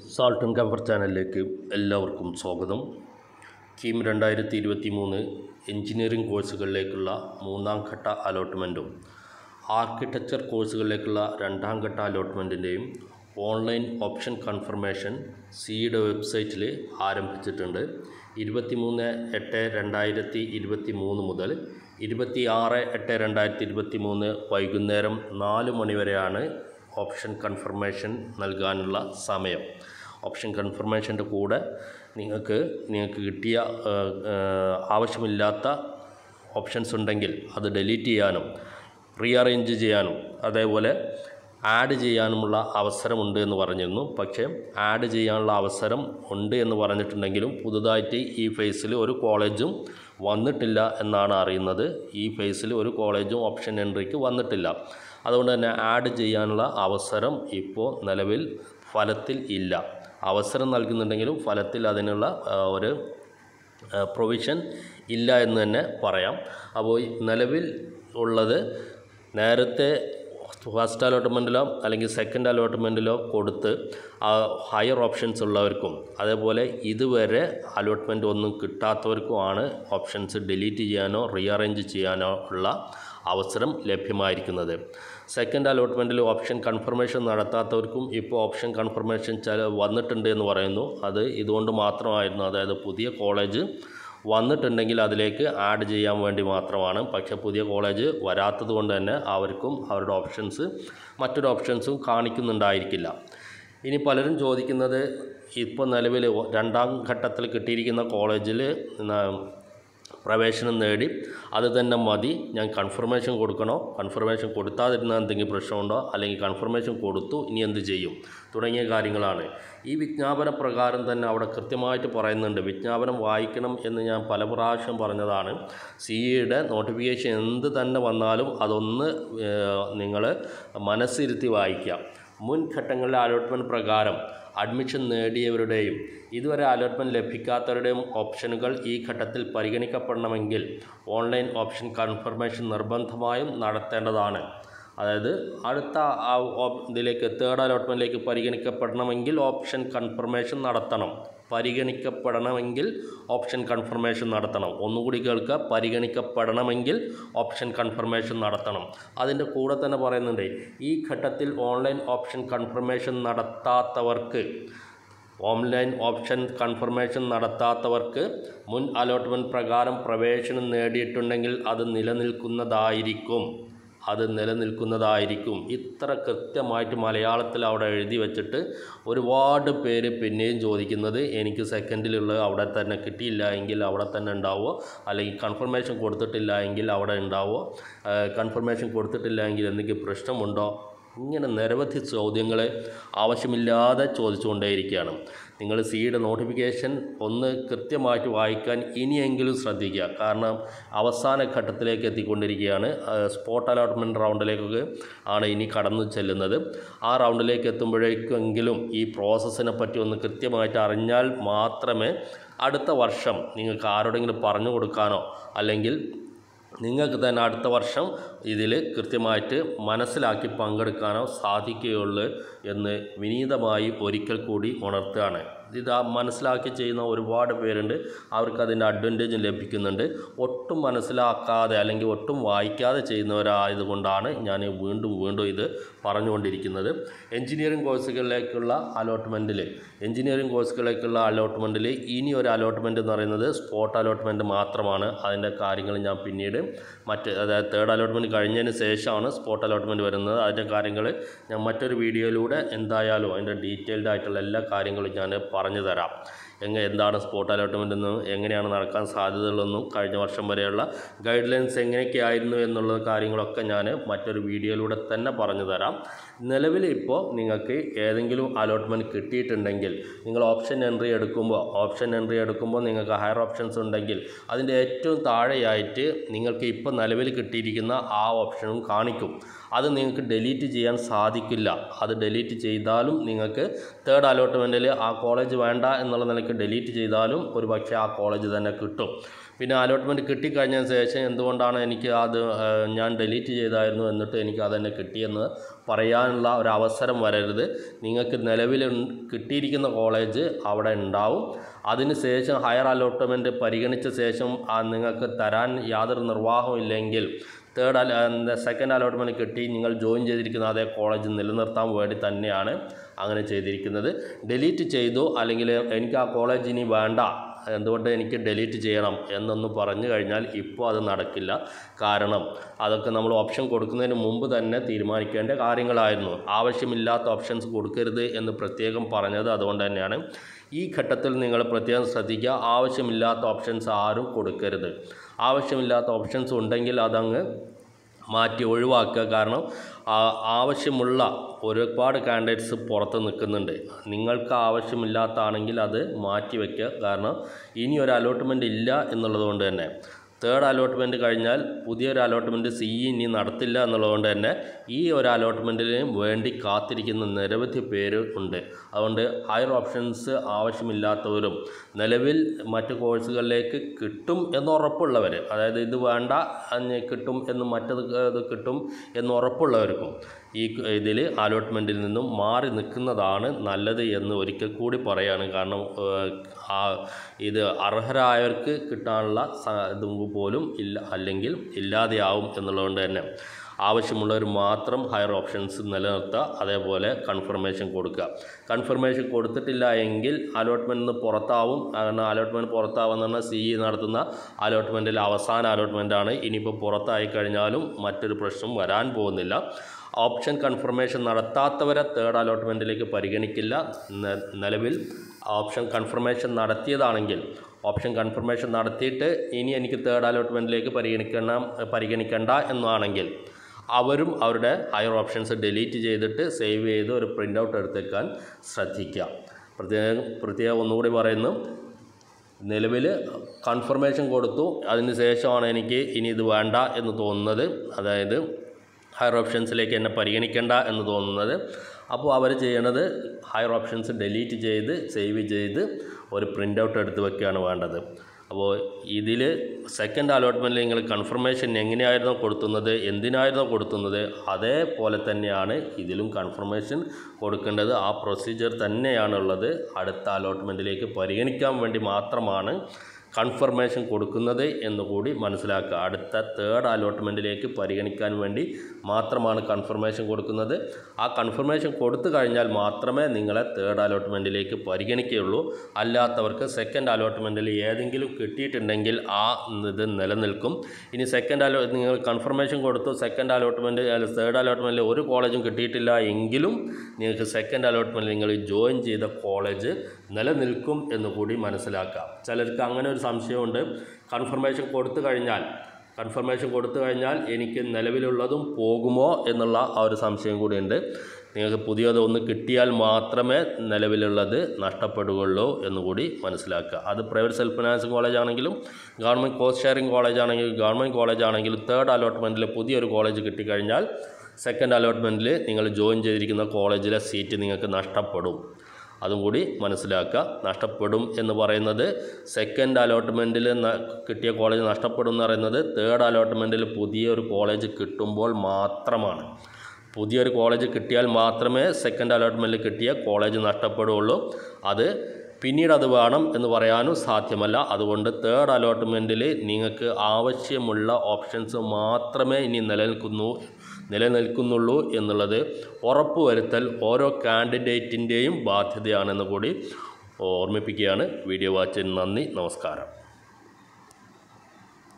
Salt and കംഫർ ചാനലിലേക്ക് എല്ലാവർക്കും സ്വാഗതം. കീം 2023 എഞ്ചിനീയറിംഗ് കോഴ്സുകളിലേക്കുള്ള മൂന്നാം ഘട്ട അലോട്ട്മെൻറ്റും ആർക്കിടെക്ചർ കോഴ്സുകളിലേക്കുള്ള രണ്ടാം ഘട്ട അലോട്ട്മെൻറ്റിൻ്റെയും ഓൺലൈൻ ഓപ്ഷൻ കൺഫർമേഷൻ സിയുടെ വെബ്സൈറ്റിൽ ആരംഭിച്ചിട്ടുണ്ട്. 23/8/2023 മുതൽ 26/8/2023 വൈകുന്നേരം 4 മണി വരെയാണ് ഓപ്ഷൻ കൺഫർമേഷൻ നൽകാനുള്ള സമയം. ഓപ്ഷൻ കൺഫർമേഷൻ്റെ കൂടെ നിങ്ങൾക്ക് കിട്ടിയ ആവശ്യമില്ലാത്ത ഓപ്ഷൻസ് ഉണ്ടെങ്കിൽ അത് ഡിലീറ്റ് ചെയ്യാനും റീഅറേഞ്ച് ചെയ്യാനും അതേപോലെ ആഡ് ചെയ്യാനുമുള്ള അവസരമുണ്ട് എന്ന് പറഞ്ഞിരുന്നു. പക്ഷേ ആഡ് ചെയ്യാനുള്ള അവസരം ഉണ്ട് എന്ന് പറഞ്ഞിട്ടുണ്ടെങ്കിലും പുതുതായിട്ട് ഈ ഫേസിൽ ഒരു കോളേജും വന്നിട്ടില്ല എന്നാണ് അറിയുന്നത്. ഈ ഫേസിൽ ഒരു കോളേജും ഓപ്ഷൻ എൻട്രിക്ക് വന്നിട്ടില്ല. അതുകൊണ്ട് തന്നെ ആഡ് ചെയ്യാനുള്ള അവസരം ഇപ്പോൾ നിലവിൽ ഫലത്തിൽ ഇല്ല. അവസരം നൽകുന്നുണ്ടെങ്കിലും ഫലത്തിൽ അതിനുള്ള ഒരു പ്രൊവിഷൻ ഇല്ല എന്ന് തന്നെ പറയാം. അപ്പോൾ നിലവിൽ ഉള്ളത് നേരത്തെ ഫസ്റ്റ് അലോട്ട്മെൻറ്റിലോ അല്ലെങ്കിൽ സെക്കൻഡ് അലോട്ട്മെൻറ്റിലോ കൊടുത്ത് ഹയർ ഓപ്ഷൻസ് ഉള്ളവർക്കും അതേപോലെ ഇതുവരെ അലോട്ട്മെൻറ്റ് ഒന്നും കിട്ടാത്തവർക്കുമാണ് ഓപ്ഷൻസ് ഡിലീറ്റ് ചെയ്യാനോ റീഅറേഞ്ച് ചെയ്യാനോ ഉള്ള അവസരം ലഭ്യമായിരിക്കുന്നത്. സെക്കൻഡ് അലോട്ട്മെൻറ്റിൽ ഓപ്ഷൻ കൺഫർമേഷൻ നടത്താത്തവർക്കും ഇപ്പോൾ ഓപ്ഷൻ കൺഫർമേഷൻ വന്നിട്ടുണ്ട് എന്ന് പറയുന്നു. അത് ഇതുകൊണ്ട് മാത്രമായിരുന്നു, അതായത് പുതിയ കോളേജ് വന്നിട്ടുണ്ടെങ്കിൽ അതിലേക്ക് ആഡ് ചെയ്യാൻ വേണ്ടി മാത്രമാണ്. പക്ഷേ പുതിയ കോളേജ് വരാത്തത് കൊണ്ട് തന്നെ അവർക്കും അവരുടെ ഓപ്ഷൻസ് മറ്റൊരു ഓപ്ഷൻസും കാണിക്കുന്നുണ്ടായിരിക്കില്ല. ഇനി പലരും ചോദിക്കുന്നത്, ഇപ്പോൾ നിലവിൽ രണ്ടാം ഘട്ടത്തിൽ കിട്ടിയിരിക്കുന്ന കോളേജിൽ പ്രവേശനം നേടി അത് തന്നെ മതി, ഞാൻ കൺഫർമേഷൻ കൊടുക്കണോ, കൺഫർമേഷൻ കൊടുത്താതിരുന്ന എന്തെങ്കിലും പ്രശ്നമുണ്ടോ, അല്ലെങ്കിൽ കൺഫർമേഷൻ കൊടുത്തു ഇനി എന്ത് ചെയ്യും തുടങ്ങിയ കാര്യങ്ങളാണ്. ഈ വിജ്ഞാപന പ്രകാരം തന്നെ അവിടെ കൃത്യമായിട്ട് പറയുന്നുണ്ട്. വിജ്ഞാപനം വായിക്കണം എന്ന് ഞാൻ പല പ്രാവശ്യം പറഞ്ഞതാണ്. സിഇയുടെ നോട്ടിഫിക്കേഷൻ എന്ത് തന്നെ വന്നാലും അതൊന്ന് നിങ്ങൾ മനസ്സിരുത്തി വായിക്കുക. മുൻ ഘട്ടങ്ങളിലെ അലോട്ട്മെൻറ്റ് പ്രകാരം അഡ്മിഷൻ നേടിയവരുടെയും ഇതുവരെ അലോട്ട്മെൻറ്റ് ലഭിക്കാത്തവരുടെയും ഓപ്ഷനുകൾ ഈ ഘട്ടത്തിൽ പരിഗണിക്കപ്പെടണമെങ്കിൽ ഓൺലൈൻ ഓപ്ഷൻ കൺഫർമേഷൻ നിർബന്ധമായും നടത്തേണ്ടതാണ്. അതായത് അടുത്ത ഇതിലേക്ക് തേർഡ് അലോട്ട്മെൻറ്റിലേക്ക് പരിഗണിക്കപ്പെടണമെങ്കിൽ ഓപ്ഷൻ കൺഫർമേഷൻ നടത്തണം. പരിഗണിക്കപ്പെടണമെങ്കിൽ ഓപ്ഷൻ കൺഫർമേഷൻ നടത്തണം. ഒന്നുകൂടി കേൾക്കുക, പരിഗണിക്കപ്പെടണമെങ്കിൽ ഓപ്ഷൻ കൺഫർമേഷൻ നടത്തണം. അതിൻ്റെ കൂടെ തന്നെ പറയുന്നുണ്ട്, ഈ ഘട്ടത്തിൽ ഓൺലൈൻ ഓപ്ഷൻ കൺഫർമേഷൻ നടത്താത്തവർക്ക് മുൻ അലോട്ട്മെൻറ്റ് പ്രകാരം പ്രവേശനം നേടിയിട്ടുണ്ടെങ്കിൽ അത് നിലനിൽക്കുന്നതായിരിക്കും. ഇത്ര കൃത്യമായിട്ട് മലയാളത്തിൽ അവിടെ എഴുതി വച്ചിട്ട് ഒരുപാട് പേര് പിന്നെയും ചോദിക്കുന്നത്, എനിക്ക് സെക്കൻഡിലുള്ള അവിടെ തന്നെ കിട്ടിയില്ല എങ്കിൽ അവിടെ തന്നെ ഉണ്ടാവുമോ, അല്ലെങ്കിൽ കൺഫർമേഷൻ കൊടുത്തിട്ടില്ല എങ്കിൽ അവിടെ ഉണ്ടാവുമോ, കൺഫർമേഷൻ കൊടുത്തിട്ടില്ല എങ്കിൽ എന്തെങ്കിലും പ്രശ്നമുണ്ടോ, ഇങ്ങനെ നിരവധി ചോദ്യങ്ങൾ ആവശ്യമില്ലാതെ ചോദിച്ചുകൊണ്ടേയിരിക്കുകയാണ്. നിങ്ങൾ സിയുടെ നോട്ടിഫിക്കേഷൻ ഒന്ന് കൃത്യമായിട്ട് വായിക്കാൻ ഇനിയെങ്കിലും ശ്രദ്ധിക്കുക. കാരണം അവസാന ഘട്ടത്തിലേക്ക് എത്തിക്കൊണ്ടിരിക്കുകയാണ്. സ്പോട്ട് അലോട്ട്മെൻറ്റ് റൗണ്ടിലേക്കൊക്കെ ആണ് ഇനി കടന്നു ചെല്ലുന്നത്. ആ റൗണ്ടിലേക്ക് എത്തുമ്പോഴേക്കെങ്കിലും ഈ പ്രോസസ്സിനെ പറ്റി ഒന്ന് കൃത്യമായിട്ട് അറിഞ്ഞാൽ മാത്രമേ അടുത്ത വർഷം നിങ്ങൾക്ക് ആരോടെങ്കിലും പറഞ്ഞു കൊടുക്കാനോ അല്ലെങ്കിൽ നിങ്ങൾക്ക് തന്നെ അടുത്ത വർഷം ഇതിൽ കൃത്യമായിട്ട് മനസ്സിലാക്കി പങ്കെടുക്കാനോ സാധിക്കുകയുള്ളൂ എന്ന് വിനീതമായി ഒരിക്കൽ കൂടി ഉണർത്തുകയാണ്. ഇത് മനസ്സിലാക്കി ചെയ്യുന്ന ഒരുപാട് പേരുണ്ട്, അവർക്ക് അതിൻ്റെ അഡ്വാൻറ്റേജും ലഭിക്കുന്നുണ്ട്. ഒട്ടും മനസ്സിലാക്കാതെ അല്ലെങ്കിൽ ഒട്ടും വായിക്കാതെ ചെയ്യുന്നവരായതുകൊണ്ടാണ് ഞാൻ വീണ്ടും ഇത് പറഞ്ഞുകൊണ്ടിരിക്കുന്നത്. എഞ്ചിനീയറിംഗ് കോഴ്സുകളിലേക്കുള്ള അലോട്ട്മെൻറ്റിൽ ഇനി ഒരു അലോട്ട്മെൻറ്റ് എന്ന് പറയുന്നത് സ്പോട്ട് അലോട്ട്മെൻറ്റ് മാത്രമാണ്. അതിൻ്റെ കാര്യങ്ങൾ ഞാൻ പിന്നീട് അതായത് തേർഡ് അലോട്ട്മെൻറ്റ് കഴിഞ്ഞതിന് ശേഷമാണ് സ്പോട്ട് അലോട്ട്മെൻറ്റ് വരുന്നത്. അതിൻ്റെ കാര്യങ്ങൾ ഞാൻ മറ്റൊരു വീഡിയോയിലൂടെ എന്തായാലും അതിൻ്റെ ഡീറ്റെയിൽഡ് ആയിട്ടുള്ള എല്ലാ കാര്യങ്ങളും ഞാൻ പറഞ്ഞു തരാം. എന്താണ് സ്പോട്ട് അലോട്ട്മെൻ്റ് എന്നും എങ്ങനെയാണ് നടക്കാൻ സാധ്യതകളെന്നും കഴിഞ്ഞ വർഷം വരെയുള്ള ഗൈഡ് ലൈൻസ് എങ്ങനെയൊക്കെയായിരുന്നു എന്നുള്ള കാര്യങ്ങളൊക്കെ ഞാൻ മറ്റൊരു വീഡിയോയിലൂടെ തന്നെ പറഞ്ഞു തരാം. നിലവിൽ ഇപ്പോൾ നിങ്ങൾക്ക് ഏതെങ്കിലും അലോട്ട്മെൻറ്റ് കിട്ടിയിട്ടുണ്ടെങ്കിൽ നിങ്ങൾ ഓപ്ഷൻ എൻട്രി എടുക്കുമ്പോൾ നിങ്ങൾക്ക് ഹയർ ഓപ്ഷൻസ് ഉണ്ടെങ്കിൽ അതിൻ്റെ ഏറ്റവും താഴെയായിട്ട് നിങ്ങൾക്ക് ഇപ്പോൾ നിലവിൽ കിട്ടിയിരിക്കുന്ന ആ ഓപ്ഷനും കാണിക്കും. അത് നിങ്ങൾക്ക് ഡിലീറ്റ് ചെയ്യാൻ സാധിക്കില്ല. അത് ഡിലീറ്റ് ചെയ്താലും നിങ്ങൾക്ക് തേർഡ് അലോട്ട്മെൻറ്റിൽ ആ കോളേജ് വേണ്ട എന്നുള്ള നിലയ്ക്ക് ഡിലീറ്റ് ചെയ്താലും ഒരു പക്ഷേ ആ കോളേജ് തന്നെ കിട്ടും. പിന്നെ അലോട്ട്മെൻറ്റ് കിട്ടിക്കഴിഞ്ഞതിന് ശേഷം എന്തുകൊണ്ടാണ് എനിക്ക് അത് ഞാൻ ഡിലീറ്റ് ചെയ്തായിരുന്നു എന്നിട്ട് എനിക്ക് അതെന്നെ കിട്ടിയെന്ന് പറയാനുള്ള ഒരു അവസരം വരരുത്. നിങ്ങൾക്ക് നിലവിൽ കിട്ടിയിരിക്കുന്ന കോളേജ് അവിടെ ഉണ്ടാവും. അതിന് ശേഷം ഹയർ അലോട്ട്മെൻറ്റ് പരിഗണിച്ച ശേഷം നിങ്ങൾക്ക് തരാൻ യാതൊരു നിർവാഹവും ഇല്ലെങ്കിൽ സെക്കൻഡ് അലോട്ട്മെൻറ്റ് കിട്ടി നിങ്ങൾ ജോയിൻ ചെയ്തിരിക്കുന്ന അതേ കോളേജ് നിലനിർത്താൻ വേണ്ടി തന്നെയാണ് അങ്ങനെ ചെയ്തിരിക്കുന്നത്. ഡിലീറ്റ് ചെയ്തു അല്ലെങ്കിൽ എനിക്ക് ആ കോളേജ് ഇനി വേണ്ട, എന്തുകൊണ്ട് എനിക്ക് ഡിലീറ്റ് ചെയ്യണം എന്നൊന്ന് പറഞ്ഞു കഴിഞ്ഞാൽ ഇപ്പോൾ അത് നടക്കില്ല. കാരണം അതൊക്കെ നമ്മൾ ഓപ്ഷൻ കൊടുക്കുന്നതിന് മുമ്പ് തന്നെ തീരുമാനിക്കേണ്ട കാര്യങ്ങളായിരുന്നു. ആവശ്യമില്ലാത്ത ഓപ്ഷൻസ് കൊടുക്കരുത് എന്ന് പ്രത്യേകം പറഞ്ഞത് അതുകൊണ്ട് തന്നെയാണ്. ഈ ഘട്ടത്തിൽ നിങ്ങൾ പ്രത്യേകം ശ്രദ്ധിക്കുക, ആവശ്യമില്ലാത്ത ഓപ്ഷൻസ് ആരും കൊടുക്കരുത്. ആവശ്യമില്ലാത്ത ഓപ്ഷൻസ് ഉണ്ടെങ്കിൽ അതങ്ങ് മാറ്റി ഒഴിവാക്കുക. കാരണം ആവശ്യമുള്ള ഒരുപാട് കാൻഡിഡേറ്റ്സ് പുറത്ത് നിൽക്കുന്നുണ്ട്. നിങ്ങൾക്ക് ആവശ്യമില്ലാത്തതാണെങ്കിൽ അത് മാറ്റി വയ്ക്കുക. കാരണം ഇനി ഒരു അലോട്ട്മെൻറ്റ് ഇല്ല എന്നുള്ളത് കൊണ്ട് തന്നെ തേർഡ് അലോട്ട്മെൻറ്റ് കഴിഞ്ഞാൽ പുതിയൊരു അലോട്ട്മെൻറ്റ് ഇനി നടത്തില്ല എന്നുള്ളതുകൊണ്ട് തന്നെ ഈ ഒരു അലോട്ട്മെൻറ്റിന് വേണ്ടി കാത്തിരിക്കുന്ന നിരവധി പേര് ഉണ്ട്. അതുകൊണ്ട് ഹയർ ഓപ്ഷൻസ് ആവശ്യമില്ലാത്തവരും നിലവിൽ മറ്റ് കോഴ്സുകളിലേക്ക് കിട്ടും എന്നുറപ്പുള്ളവർ, അതായത് ഇത് വേണ്ട കിട്ടും എന്ന് മറ്റത് കിട്ടും എന്നുറപ്പുള്ളവർക്കും ഇതിൽ അലോട്ട്മെൻറ്റിൽ നിന്നും മാറി നിൽക്കുന്നതാണ് നല്ലത് എന്ന് ഒരിക്കൽ കൂടി പറയുകയാണ്. കാരണം ഇത് അർഹരായവർക്ക് കിട്ടാനുള്ള ഇതും പോലും ഇല്ല, അല്ലെങ്കിൽ ഇല്ലാതെയാവും എന്നുള്ളതുകൊണ്ട് തന്നെ ആവശ്യമുള്ളവർ മാത്രം ഹയർ ഓപ്ഷൻസ് നിലനിർത്തുക. അതേപോലെ കൺഫർമേഷൻ കൊടുക്കുക. കൺഫർമേഷൻ കൊടുത്തിട്ടില്ല എങ്കിൽ അലോട്ട്മെൻറ്റിൽ നിന്ന് പുറത്താവും. കാരണം അലോട്ട്മെൻറ്റ് പുറത്താവുന്ന പറഞ്ഞാൽ നടത്തുന്ന അലോട്ട്മെൻറ്റിൽ അവസാന അലോട്ട്മെൻറ്റാണ്. ഇനിയിപ്പോൾ പുറത്തായി കഴിഞ്ഞാലും മറ്റൊരു പ്രശ്നം വരാൻ പോകുന്നില്ല. ഓപ്ഷൻ കൺഫർമേഷൻ നടത്താത്തവരെ തേർഡ് അലോട്ട്മെൻറ്റിലേക്ക് പരിഗണിക്കില്ല. നിലവിൽ ഓപ്ഷൻ കൺഫർമേഷൻ നടത്തിയതാണെങ്കിൽ ഓപ്ഷൻ കൺഫർമേഷൻ നടത്തിയിട്ട് ഇനി എനിക്ക് തേർഡ് അലോട്ട്മെൻറ്റിലേക്ക് പരിഗണിക്കേണ്ട എന്നാണെങ്കിൽ അവരും അവരുടെ ഹയർ ഓപ്ഷൻസ് ഡിലീറ്റ് ചെയ്തിട്ട് സേവ് ചെയ്ത് ഒരു പ്രിൻ്റ് ഔട്ട് എടുത്തേക്കാൻ ശ്രദ്ധിക്കുക. പ്രത്യേകം ഒന്നുകൂടി പറയുന്നു, നിലവിൽ കൺഫർമേഷൻ കൊടുത്തു, അതിന് ശേഷമാണ് എനിക്ക് ഇനി ഇത് വേണ്ട എന്ന് തോന്നുന്നത്, അതായത് ഹയർ ഓപ്ഷൻസിലേക്ക് എന്നെ പരിഗണിക്കേണ്ട എന്ന് തോന്നുന്നത്. അപ്പോൾ അവർ ചെയ്യണത് ഹയർ ഓപ്ഷൻസ് ഡിലീറ്റ് ചെയ്ത് സേവ് ചെയ്ത് ഒരു പ്രിൻ്റ് ഔട്ട് എടുത്ത് വയ്ക്കുകയാണ് വേണ്ടത്. അപ്പോൾ ഇതിൽ സെക്കൻഡ് അലോട്ട്മെൻറ്റിൽ നിങ്ങൾ കൺഫർമേഷൻ എങ്ങനെയായിരുന്നോ കൊടുത്തുന്നത്, എന്തിനായിരുന്നോ കൊടുത്തുന്നത്, അതേപോലെ തന്നെയാണ് ഇതിലും കൺഫർമേഷൻ കൊടുക്കേണ്ടത്. ആ പ്രൊസീജിയർ തന്നെയാണുള്ളത്. അടുത്ത അലോട്ട്മെൻറ്റിലേക്ക് പരിഗണിക്കാൻ വേണ്ടി മാത്രമാണ് കൺഫർമേഷൻ കൊടുക്കുന്നത് എന്നുകൂടി മനസ്സിലാക്കുക. അടുത്ത തേർഡ് അലോട്ട്മെൻറ്റിലേക്ക് പരിഗണിക്കാൻ വേണ്ടി മാത്രമാണ് കൺഫർമേഷൻ കൊടുക്കുന്നത്. ആ കൺഫർമേഷൻ കൊടുത്തു കഴിഞ്ഞാൽ മാത്രമേ നിങ്ങളെ തേർഡ് അലോട്ട്മെൻറ്റിലേക്ക് പരിഗണിക്കുകയുള്ളൂ. അല്ലാത്തവർക്ക് സെക്കൻഡ് അലോട്ട്മെൻറ്റിൽ ഏതെങ്കിലും കിട്ടിയിട്ടുണ്ടെങ്കിൽ ആ ഇത് നിലനിൽക്കും. ഇനി നിങ്ങൾ കൺഫർമേഷൻ കൊടുത്തു, സെക്കൻഡ് അലോട്ട്മെൻറ്റ് തേർഡ് അലോട്ട്മെൻറ്റിൽ ഒരു കോളേജും കിട്ടിയിട്ടില്ല എങ്കിലും നിങ്ങൾക്ക് സെക്കൻഡ് അലോട്ട്മെൻറ്റിൽ നിങ്ങൾ ജോയിൻ ചെയ്ത കോളേജ് നിലനിൽക്കും എന്നുകൂടി മനസ്സിലാക്കുക. ചിലർക്ക് അങ്ങനെ ഒരു സംശയമുണ്ട്, കൺഫർമേഷൻ കൊടുത്തു കഴിഞ്ഞാൽ എനിക്ക് നിലവിലുള്ളതും പോകുമോ എന്നുള്ള ആ ഒരു സംശയം കൂടിയുണ്ട്. നിങ്ങൾക്ക് പുതിയതൊന്ന് കിട്ടിയാൽ മാത്രമേ നിലവിലുള്ളത് നഷ്ടപ്പെടുകയുള്ളൂ എന്നുകൂടി മനസ്സിലാക്കുക. അത് പ്രൈവറ്റ് സെൽഫ് ഫിനാൻസിങ് കോളേജ് ആണെങ്കിലും ഗവൺമെൻറ് കോസ്റ്റ് ഷെയറിംഗ് കോളേജ് ആണെങ്കിലും ഗവൺമെൻറ് കോളേജ് ആണെങ്കിലും തേർഡ് അലോട്ട്മെൻറ്റിൽ പുതിയൊരു കോളേജ് കിട്ടിക്കഴിഞ്ഞാൽ സെക്കൻഡ് അലോട്ട്മെൻറ്റിൽ നിങ്ങൾ ജോയിൻ ചെയ്തിരിക്കുന്ന കോളേജിലെ സീറ്റ് നിങ്ങൾക്ക് നഷ്ടപ്പെടും. അതും കൂടി മനസ്സിലാക്കുക. നഷ്ടപ്പെടും എന്ന് പറയുന്നത് സെക്കൻഡ് അലോട്ട്മെൻറ്റിൽ കിട്ടിയ കോളേജ് നഷ്ടപ്പെടും എന്ന് പറയുന്നത് തേർഡ് അലോട്ട്മെൻറ്റിൽ പുതിയൊരു കോളേജ് കിട്ടുമ്പോൾ മാത്രമാണ്. പുതിയൊരു കോളേജ് കിട്ടിയാൽ മാത്രമേ സെക്കൻഡ് അലോട്ട്മെൻറ്റിൽ കിട്ടിയ കോളേജ് നഷ്ടപ്പെടുകയുള്ളൂ. അത് പിന്നീട് അത് വേണം എന്ന് പറയാനും സാധ്യമല്ല. അതുകൊണ്ട് തേർഡ് അലോട്ട്മെൻറ്റിൽ നിങ്ങൾക്ക് ആവശ്യമുള്ള ഓപ്ഷൻസ് മാത്രമേ ഇനി നിലനിൽക്കുന്നുള്ളൂ എന്നുള്ളത് ഉറപ്പുവരുത്തൽ ഓരോ കാൻഡിഡേറ്റിൻ്റെയും ബാധ്യതയാണെന്ന് കൂടി ഓർമ്മിപ്പിക്കുകയാണ്. വീഡിയോ വാച്ചിന് നന്ദി, നമസ്കാരം.